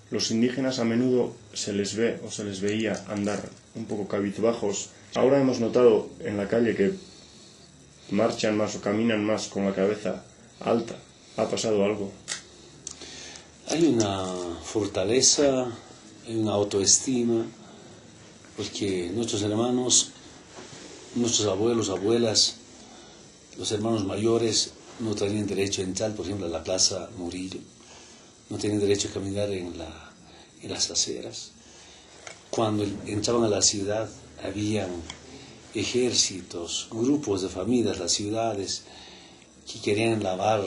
Los indígenas a menudo se les ve o se les veía andar un poco cabizbajos. Ahora hemos notado en la calle que marchan más o caminan más con la cabeza alta. ¿Ha pasado algo? Hay una fortaleza, hay una autoestima, porque nuestros hermanos, nuestros abuelos, abuelas, los hermanos mayores no tenían derecho a entrar, por ejemplo, a la Plaza Murillo, no tenían derecho a caminar en las aceras. Cuando entraban a la ciudad, habían ejércitos, grupos de familias, las ciudades, que querían lavar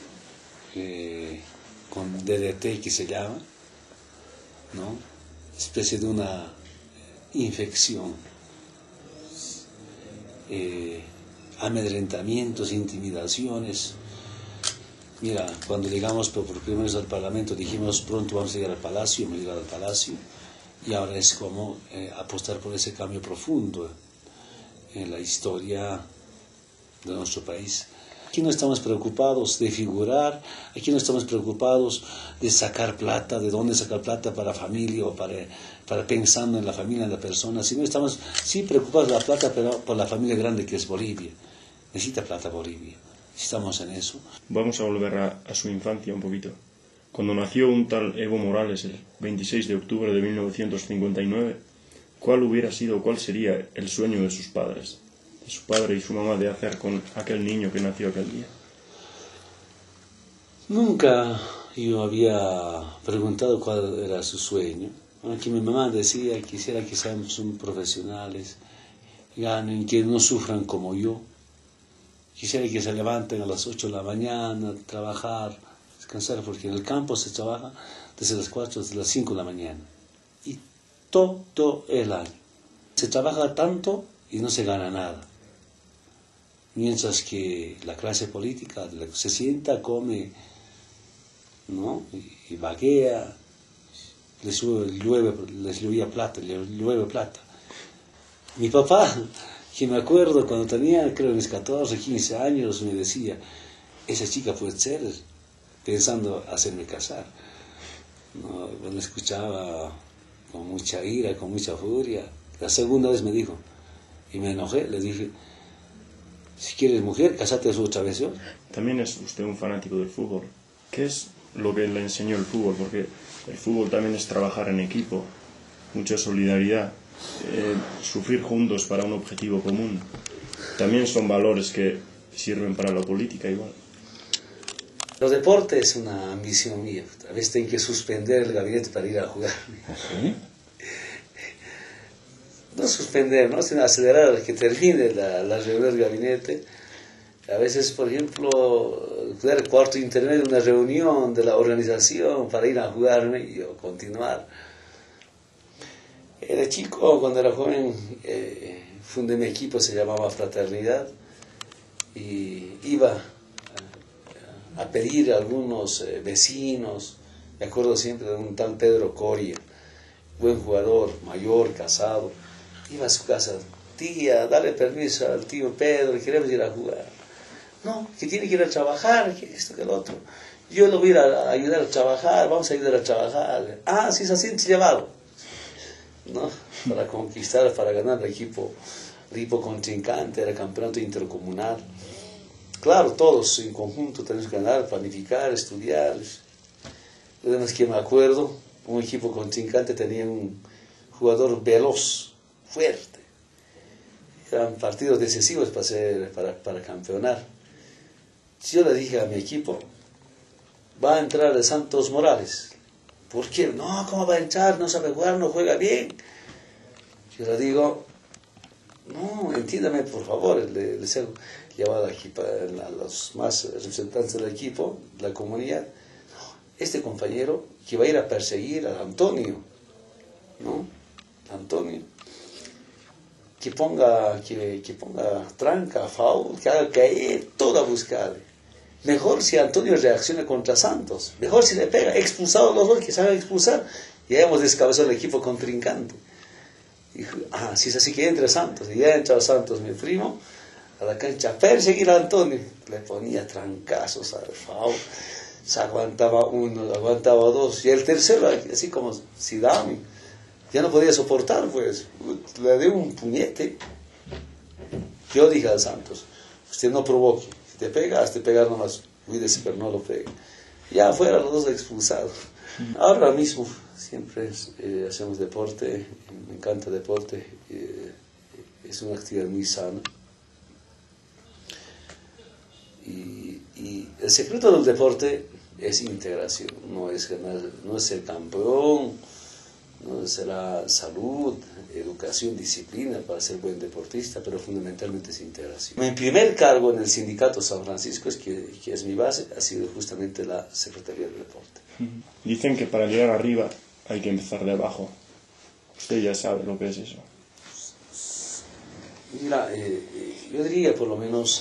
con DDT, que se llama, ¿no? Especie de una infección, amedrentamientos, intimidaciones. Mira, cuando llegamos por primera vez al Parlamento, dijimos pronto vamos a llegar al Palacio, hemos llegado al Palacio, y ahora es como apostar por ese cambio profundo en la historia de nuestro país. Aquí no estamos preocupados de figurar, aquí no estamos preocupados de sacar plata, de dónde sacar plata para familia o para pensando en la familia, en la persona, sino estamos sí preocupados de la plata, pero por la familia grande que es Bolivia. Necesita plata Bolivia, estamos en eso. Vamos a volver a su infancia un poquito. Cuando nació un tal Evo Morales el 26 de octubre de 1959, ¿cuál hubiera sido, cuál sería el sueño de sus padres? De su padre y su mamá de hacer con aquel niño que nació aquel día. Nunca yo había preguntado cuál era su sueño. Aquí mi mamá decía, quisiera que seamos profesionales, ganen, que no sufran como yo. Quisiera que se levanten a las 8 de la mañana, trabajar, descansar, porque en el campo se trabaja desde las 4 hasta las 5 de la mañana. Y todo el año. Se trabaja tanto y no se gana nada. Mientras que la clase política se sienta, come, ¿no? Y vaguea, les llueve plata. Mi papá, que me acuerdo cuando tenía, creo, mis 14, 15 años, me decía, esa chica puede ser, pensando hacerme casar. ¿No? Me escuchaba con mucha ira, con mucha furia. La segunda vez me dijo, y me enojé, le dije, si quieres mujer, casate otra vez yo. También es usted un fanático del fútbol. ¿Qué es lo que le enseñó el fútbol? Porque el fútbol también es trabajar en equipo, mucha solidaridad, sufrir juntos para un objetivo común. También son valores que sirven para la política igual. Los deportes es una ambición mía. A veces tengo que suspender el gabinete para ir a jugar. ¿Sí? No suspender, ¿no? Sino acelerar que termine la reunión del gabinete. A veces, por ejemplo, dar el cuarto intermedio de una reunión de la organización para ir a jugarme y yo continuar. Era chico, cuando era joven, fundé mi equipo, se llamaba Fraternidad, y iba a pedir a algunos vecinos. Me acuerdo siempre de un tal Pedro Coria, buen jugador, mayor, casado. Iba a su casa, tía, dale permiso al tío Pedro, queremos ir a jugar. No, que tiene que ir a trabajar, que esto, que el otro. Yo lo voy a ir a ayudar a trabajar, vamos a ayudar a trabajar. Ah, sí, es así, llevado. ¿No? Para conquistar, para ganar el equipo contrincante, era campeonato intercomunal. Claro, todos en conjunto tenemos que ganar, planificar, estudiar. Además que me acuerdo, un equipo contrincante tenía un jugador veloz, fuerte. Eran partidos decisivos para campeonar. Yo le dije a mi equipo, va a entrar el Santos Morales. ¿Por qué? No, ¿cómo va a entrar? No sabe jugar, no juega bien. Yo le digo, no, entiéndame por favor. Les he llevado aquí a los más representantes del equipo, la comunidad. Este compañero que va a ir a perseguir a Antonio, ¿no? Antonio, que ponga tranca, foul, que haga caer, todo a buscar. Mejor si Antonio reacciona contra Santos, mejor si le pega, expulsado los dos que saben expulsar, y ya hemos descabezado el equipo contrincante. Y, si es así que entra Santos, y ya entra Santos, mi primo, a la cancha a perseguir a Antonio, le ponía trancazos al foul. Se aguantaba uno, aguantaba dos, y el tercero, así como Zidane, ya no podía soportar, pues, le dio un puñete. Yo dije al Santos, usted no provoque, si te pega, hazte pegar nomás, cuídese, pero no lo pegue. Ya fuera los dos expulsados. Ahora mismo siempre hacemos deporte, me encanta el deporte, es una actividad muy sana. Y el secreto del deporte es integración, no es ganar, no es ser campeón, no será salud, educación, disciplina para ser buen deportista, pero fundamentalmente es integración. Mi primer cargo en el sindicato San Francisco, que es mi base, ha sido justamente la Secretaría del Deporte. Dicen que para llegar arriba hay que empezar de abajo. Usted ya sabe lo que es eso. Mira, yo diría por lo menos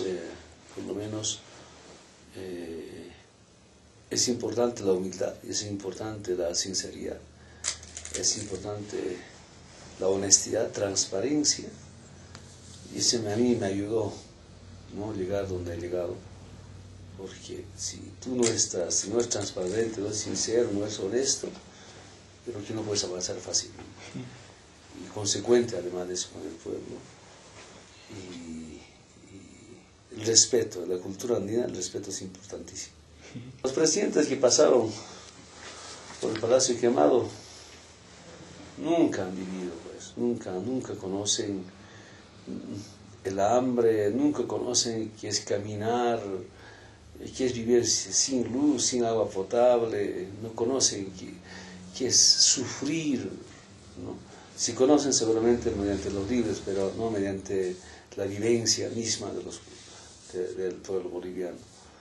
es importante la humildad, es importante la sinceridad, es importante la honestidad, transparencia, y eso a mí me ayudó, ¿no?, llegar donde he llegado, porque si tú no eres transparente, no eres sincero, no eres honesto, creo que no puedes avanzar fácilmente, y consecuente además de eso con el pueblo, y el respeto, la cultura andina, el respeto es importantísimo. Los presidentes que pasaron por el Palacio Quemado nunca han vivido, pues, nunca conocen el hambre, nunca conocen qué es caminar, qué es vivir sin luz, sin agua potable, no conocen qué es sufrir, ¿no? Si conocen seguramente mediante los libros, pero no mediante la vivencia misma del pueblo boliviano.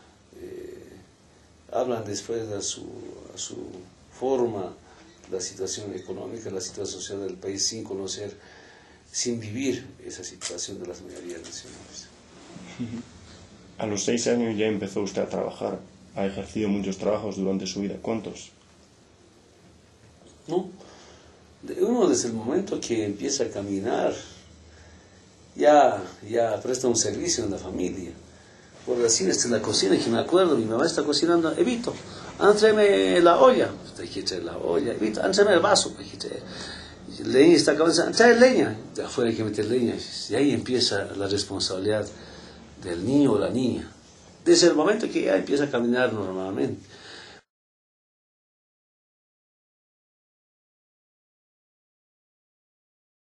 Hablan después de su forma, la situación económica, la situación social del país, sin conocer, sin vivir esa situación de las mayorías nacionales. A los 6 años ya empezó usted a trabajar, ha ejercido muchos trabajos durante su vida. ¿Cuántos? No, uno desde el momento que empieza a caminar, ya presta un servicio en la familia. Por decir, en la cocina, que me acuerdo, mi mamá está cocinando, Evito, tráeme la olla, hay que traer la olla, Evito, tráeme el vaso, hay que traer. Leña está acabando, trae leña, de afuera hay que meter leña, y ahí empieza la responsabilidad del niño o la niña, desde el momento que ya empieza a caminar normalmente.